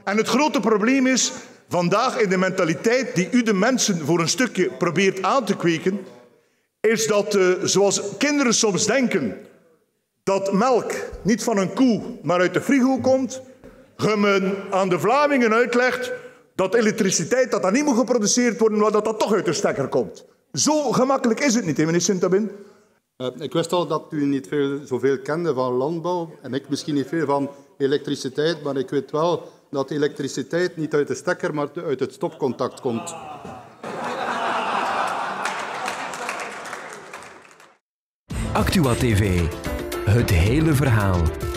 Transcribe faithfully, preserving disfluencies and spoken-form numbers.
En het grote probleem is, vandaag in de mentaliteit die u de mensen voor een stukje probeert aan te kweken, is dat, uh, zoals kinderen soms denken, dat melk niet van een koe, maar uit de frigo komt, je men aan de Vlamingen uitlegt dat elektriciteit dat, dat niet moet geproduceerd worden, maar dat dat toch uit de stekker komt. Zo gemakkelijk is het niet, hè, meneer Sint-Aubin? Uh, ik wist al dat u niet veel, zoveel kende van landbouw en ik misschien niet veel van elektriciteit, maar ik weet wel dat elektriciteit niet uit de stekker, maar uit het stopcontact komt. Actua T V. Het hele verhaal.